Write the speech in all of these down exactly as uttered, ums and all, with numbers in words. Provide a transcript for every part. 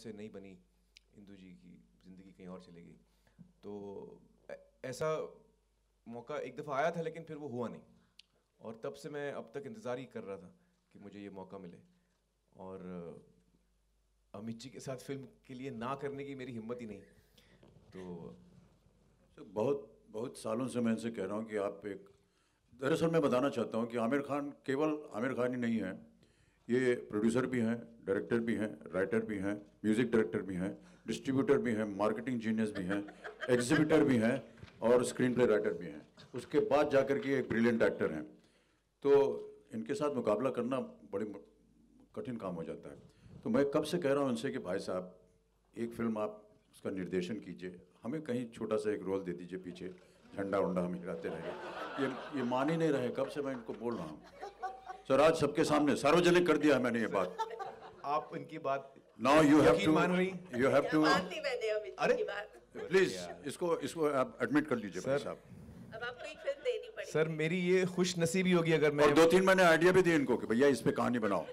से नहीं बनी, इंदु जी की ज़िंदगी कहीं और चली गई। तो ऐसा मौका एक दफ़ा आया था लेकिन फिर वो हुआ नहीं, और तब से मैं अब तक इंतज़ार ही कर रहा था कि मुझे ये मौका मिले। और अमित जी के साथ फिल्म के लिए ना करने की मेरी हिम्मत ही नहीं। तो बहुत बहुत सालों से मैं इनसे कह रहा हूँ कि आप एक, दरअसल मैं बताना चाहता हूँ कि आमिर खान केवल आमिर खान ही नहीं है, ये प्रोड्यूसर भी हैं, डायरेक्टर भी हैं, राइटर भी हैं, म्यूज़िक डायरेक्टर भी हैं, डिस्ट्रीब्यूटर भी हैं, मार्केटिंग जीनियस भी हैं, एग्जीबिटर भी हैं और स्क्रीन प्ले राइटर भी हैं। उसके बाद जाकर के एक ब्रिलियंट एक्टर हैं। तो इनके साथ मुकाबला करना बड़ी कठिन काम हो जाता है। तो मैं कब से कह रहा हूँ उनसे कि भाई साहब, एक फिल्म आप उसका निर्देशन कीजिए, हमें कहीं छोटा सा एक रोल दे दीजिए, पीछे झंडा वंडा हम हिलाते रहेंगे। ये ये मान ही नहीं रहे, कब से मैं इनको बोल रहा हूँ सर, आज सबके सामने सार्वजनिक कर दिया है मैंने ये बात। आप इनकी बात नाउ यू हैव टू, मान रही, यू हैव टू, अरे प्लीज इसको इसको आप एडमिट कर लीजिए भाई साहब। अब आपको एक फिल्म देनी पड़ेगी सर। मेरी ये खुश नसीबी होगी अगर मैं, और दो तीन मैंने आइडिया भी दिए इनको कि भैया इस पे कहानी बनाओ।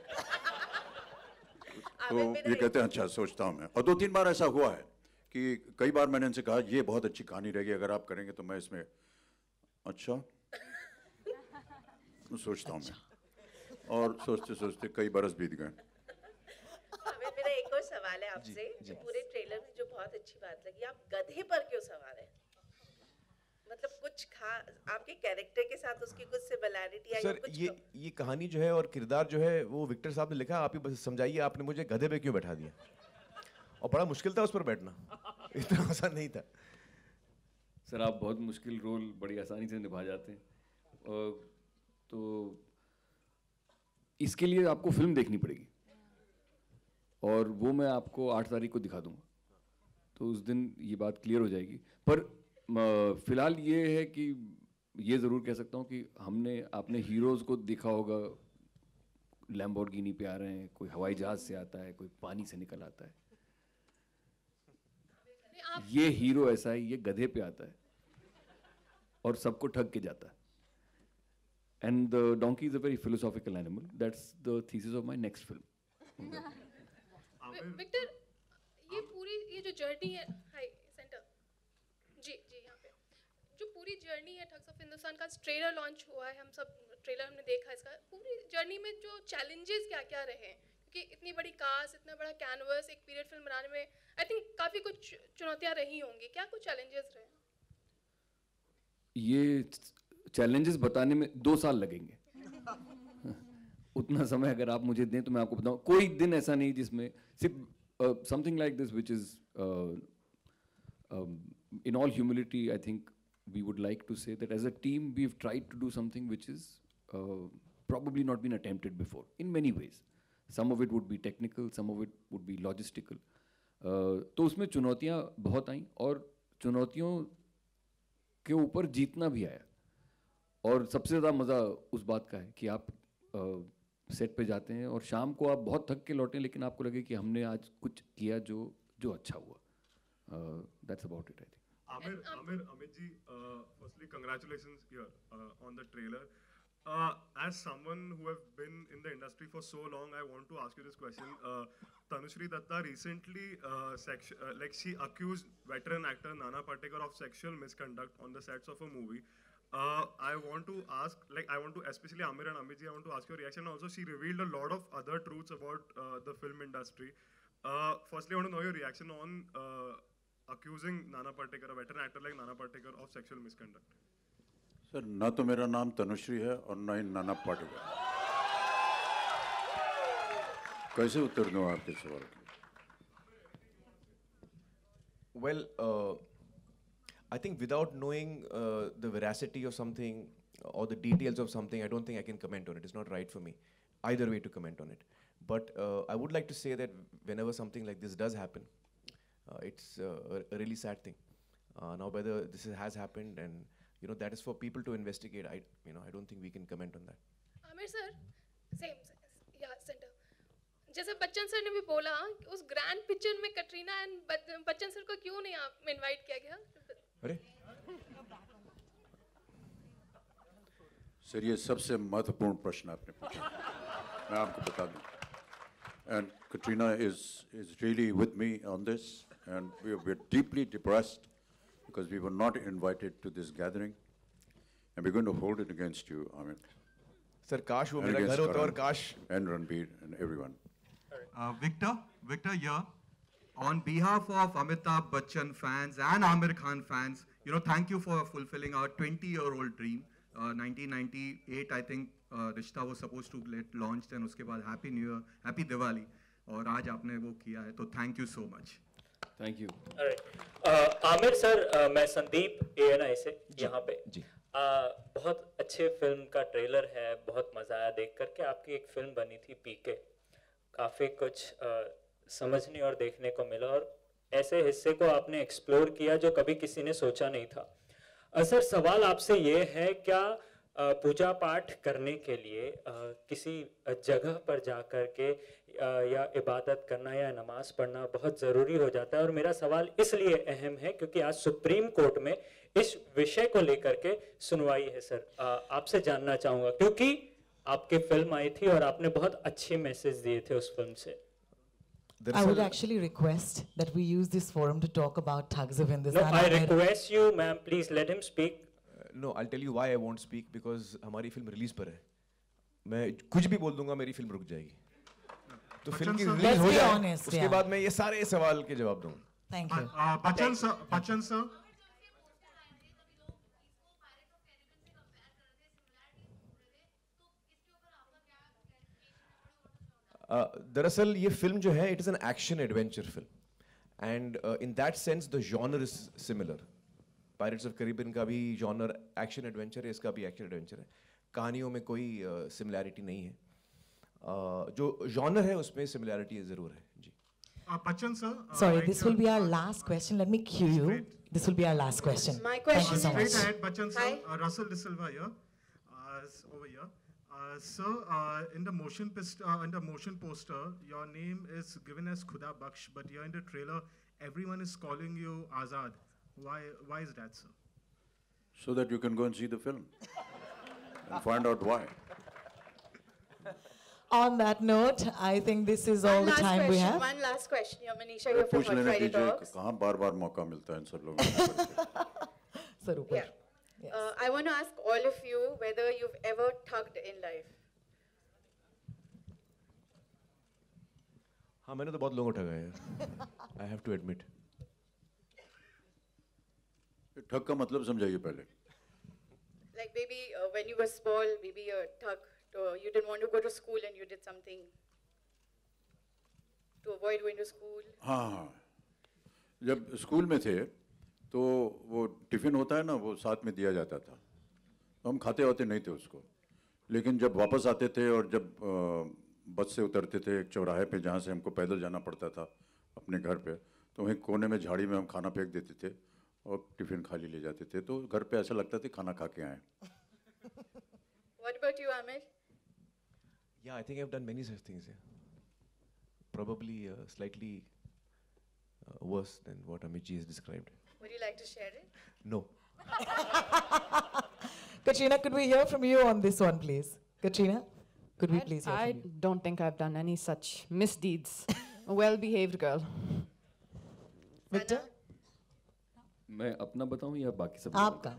तो ये कहते हैं अच्छा सोचता हूँ मैं। और दो तीन बार ऐसा हुआ है कि कई बार मैंने इनसे कहा ये बहुत अच्छी कहानी रहेगी, अगर आप करेंगे तो मैं इसमें, अच्छा सोचता हूँ मैं, और सोचते सोचते कई बरस बीत गए। मेरा एक और सवाल है आपसे, पूरे ट्रेलर में जो बहुत अच्छी बात लगी, आप गधे पर क्यों सवार हैं? मतलब कुछ खास आपके कैरेक्टर के साथ उसकी कुछ सिमिलैरिटी है? सर ये ये कहानी जो है और किरदार जो है वो विक्टर साहब ने लिखा, आप ही बस समझाइए, आपने मुझे गधे पे क्यों बैठा दिया? और बड़ा मुश्किल था उस पर बैठना, इतना आसान नहीं था। सर आप बहुत मुश्किल रोल बड़ी आसानी से निभा जाते हैं, तो इसके लिए आपको फिल्म देखनी पड़ेगी, और वो मैं आपको आठ तारीख को दिखा दूंगा, तो उस दिन ये बात क्लियर हो जाएगी। पर फिलहाल ये है कि ये ज़रूर कह सकता हूँ कि हमने आपने हीरोज़ को देखा होगा, लैम्बोर्गिनी पे आ रहे हैं, कोई हवाई जहाज़ से आता है, कोई पानी से निकल आता है। ये हीरो ऐसा है, ये गधे पे आता है और सबको ठग के जाता है। And the donkey is a very philosophical animal, that's the thesis of my next film. Victor, ये पूरी ये जो जर्नी है, हाय सेंटर जी जी यहाँ पे जो पूरी जर्नी है ठग्स ऑफ हिंदुस्तान का, ट्रेलर लॉन्च हुआ है, हम सब ट्रेलर हमने देखा इसका, पूरी जर्नी में जो चैलेंजेस क्या क्या रहे हैं? क्योंकि इतनी बड़ी कास्ट, इतना बड़ा कैनवस, एक पीरियड फिल्म बनाने में आई थिंक काफ़ी कुछ चुनौतियाँ रही होंगी, क्या कुछ चैलेंजेस रहे? ये चैलेंजेस बताने में दो साल लगेंगे। उतना समय अगर आप मुझे दें तो मैं आपको बताऊं, कोई दिन ऐसा नहीं जिसमें सिर्फ something like this which is in all humility, I think we would like to say that as a team we've tried to do something which is uh, probably not been attempted before in many ways. Some of it would be technical, some of it would be logistical. uh, तो उसमें चुनौतियाँ बहुत आईं, और चुनौतियों के ऊपर जीतना भी आया। और सबसे ज़्यादा मज़ा उस बात का है कि आप सेट uh, पे जाते हैं और शाम को आप बहुत थक के लौटें, लेकिन आपको लगे कि हमने आज कुछ किया जो जो अच्छा हुआ। Uh, that's about it, I think. Amir, Amir, Amit ji, uh, firstly, congratulations here uh, on the trailer. Uh, as someone who have been in the industry for so long, I want to ask you this question. Uh, Tanushree Datta recently, uh, sex- uh, like she accused veteran actor Nana Patekar of sexual misconduct on the sets of a movie. Uh, I want to ask, like, I want to, especially Amir and Amit ji, I want to ask your reaction. Also, she revealed a lot of other truths about uh, the film industry. Uh, firstly, I want to know your reaction on uh, accusing Nana Patekar, a veteran actor like Nana Patekar, of sexual misconduct. Sir ना तो मेरा नाम तनुश्री है और ना ही नाना पाटेकर। कैसे उत्तर दूं आपके सवाल के? Well, uh, I think without knowing uh, the veracity of something or the details of something, I don't think I can comment on it. It's not right for me either way to comment on it. But uh, I would like to say that whenever something like this does happen, uh, it's uh, a really sad thing. Uh, now, whether this has happened, and you know, that is for people to investigate. I, you know, I don't think we can comment on that. Amir sir, same, yeah, center. जैसे Bachchan sir ने भी बोला, उस grand picture में Katrina and Bachchan sir को क्यों नहीं आप इनवाइट किया गया? अरे सर, ये सबसे महत्वपूर्ण प्रश्न आपने पूछा, मैं आपको बता दूं। And Katrina is, is really with me on this, and we are, we're deeply depressed because we were not invited to this gathering, and we're going to hold it against you, Amit. Sir, काश वो And मेरा against घर होता और Karan काश and Ranbir and everyone. Uh, Victor, Victor here. On behalf of Amitabh Bachchan fans and Amir Khan fans, you know, thank you for fulfilling our twenty-year-old dream. Uh, nineteen ninety-eight, I think, uh, Rishta was supposed to get launched, and uske baad Happy New Year, Happy Diwali. और आज आपने वो किया है, तो thank you so much. Thank you. Alright. uh, Aamir sir, uh, मैं Sandeep A N आई से यहाँ पे जी. uh, बहुत अच्छे फिल्म का ट्रेलर है, बहुत मजा आया देख करके. आपकी एक फिल्म बनी थी पीके, काफी कुछ uh, समझने और देखने को मिला, और ऐसे हिस्से को आपने एक्सप्लोर किया जो कभी किसी ने सोचा नहीं था. uh, सर, सवाल आपसे ये है, क्या uh, पूजा पाठ करने के लिए uh, किसी जगह पर जा कर के uh, या इबादत करना या नमाज पढ़ना बहुत ज़रूरी हो जाता है? और मेरा सवाल इसलिए अहम है क्योंकि आज सुप्रीम कोर्ट में इस विषय को लेकर के सुनवाई है. सर, uh, आपसे जानना चाहूँगा, क्योंकि आपकी फिल्म आई थी और आपने बहुत अच्छे मैसेज दिए थे उस फिल्म से. I would actually request that we use this forum to talk about Thugs of Hindustan. No, I request you, ma'am, please let him speak. Uh, no, I'll tell you why I won't speak, because हमारी film release पर है. मैं कुछ भी बोल दूंगा, मेरी film रुक जाएगी. तो फिल्म की रिलीज हो जाए, उसके बाद मैं ये सारे सवाल के जवाब दूंगा. Thank you. Uh, Bachchan sir, Bachchan sir. दरअसल ये फिल्म जो है, it is an action adventure film, and in that sense the genre is similar. Pirates of Caribbean का भी जॉनर एक्शन एडवेंचर है, इसका भी एक्शन एडवेंचर है. कहानियों में कोई सिमिलैरिटी uh, नहीं है. uh, जो जॉनर है उसमें सिमिलैरिटी ज़रूर है. जी. Uh, Bachchan sir. Uh, Sorry, right this here. will be our last question. Let me cue you. This will be our last question. My Thank question you so Straight much. ahead, Bachchan sir. Hi. Uh, Russell De Silva here. Uh, s- over here. Uh, sir, uh, in the motion pist- uh, in the motion poster, your name is given as Khuda Baksh, but here in the trailer, everyone is calling you Azad. Why? Why is that, sir? So that you can go and see the film and find out why. On that note, I think this is all One the last time we question. have. One last question. You're Manisha. You're from पूछ Hot लेने Friday दीजिए Talks. कहाँ बार बार मौका मिलता है इन सब लोगों को. Sarupar. Yeah. Yes. Uh, I want to ask all of you whether you've ever thugged in life. हाँ, मैंने तो बहुत लोगों को ठगा है. I have to admit. ठग का मतलब समझाइए पहले. Like maybe uh, when you were small, maybe a thug, uh, you didn't want to go to school and you did something to avoid going to school. हाँ हाँ. जब school में थे तो वो टिफिन होता है ना, वो साथ में दिया जाता था. हम खाते होते नहीं थे उसको, लेकिन जब वापस आते थे और जब अ, बस से उतरते थे एक चौराहे पे जहाँ से हमको पैदल जाना पड़ता था अपने घर पे, तो वहीं कोने में झाड़ी में हम खाना फेंक देते थे और टिफिन खाली ले जाते थे. तो घर पे ऐसा लगता था खाना खा के आए. What about you, Amir? Yeah, I think I've done many such things. Yeah. Probably uh, slightly uh, worse than what Amit ji has described. Would you like to share it? No. Katrina, could we hear from you on this one, please? Katrina, could we I- please hear I from you? don't think I've done any such misdeeds. A well-behaved girl. Victor? मैं अपना बताऊं या बाकी सब? आपका.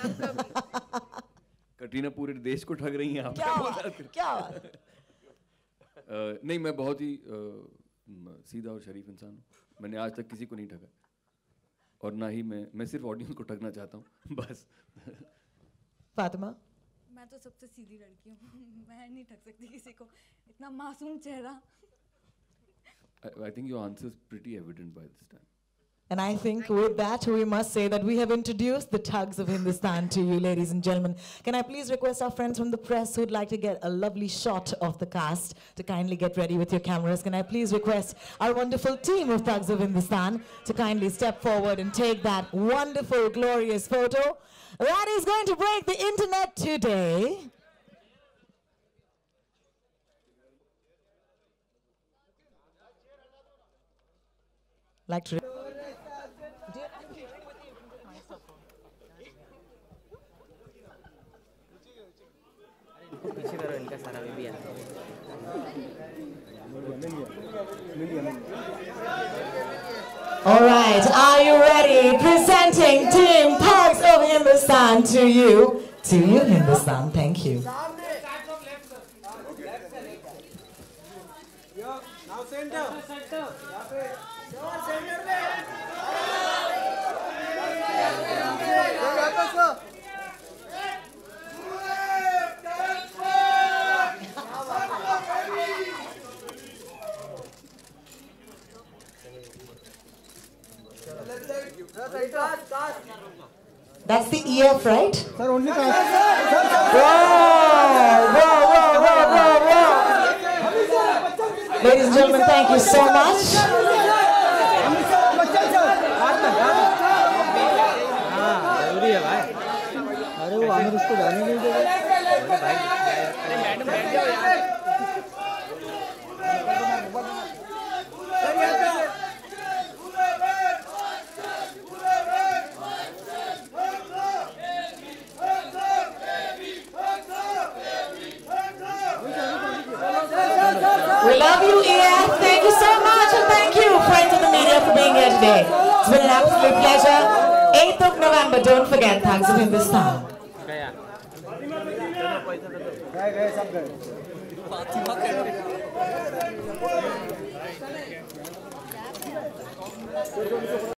कटरीना पूरे देश को ठग रही हैं आप. क्या बात? क्या बात? Uh, नहीं, मैं बहुत ही uh, म- सीधा और शरीफ इंसान हूँ. मैंने आज तक किसी को नहीं ठगा, और ना ही मैं मैं सिर्फ ऑडियंस को ठगना चाहता हूँ बस. फातिमा? मैं तो सबसे सीधी लड़की हूँ. मैं नहीं ठग सकती किसी को. इतना मासूम चेहरा. I, I think your answer is pretty evident by this time. And I think with that, we must say that we have introduced the Thugs of Hindustan to you, ladies and gentlemen. Can I please request our friends from the press who'd like to get a lovely shot of the cast to kindly get ready with your cameras? Can I please request our wonderful team of Thugs of Hindustan to kindly step forward and take that wonderful, glorious photo that is going to break the internet today. Like to. पीछे करो, इनका सारा भी आता है. All right, are you ready? Presenting Team Thugs of Hindustan to you. To you, Hindustan. Thank you. Now center. That's the E F, right? Sir, only Whoa, whoa, whoa, whoa, whoa. Ladies and gentlemen, thank you so much. अरे वो आमिर उसको जाने नहीं देगा। We love you, E F. Thank you so much, and thank you, friends of the media, for being here today. It's been an absolute pleasure. eighth of November, don't forget, Thugs of Hindustan. गए गए सब गए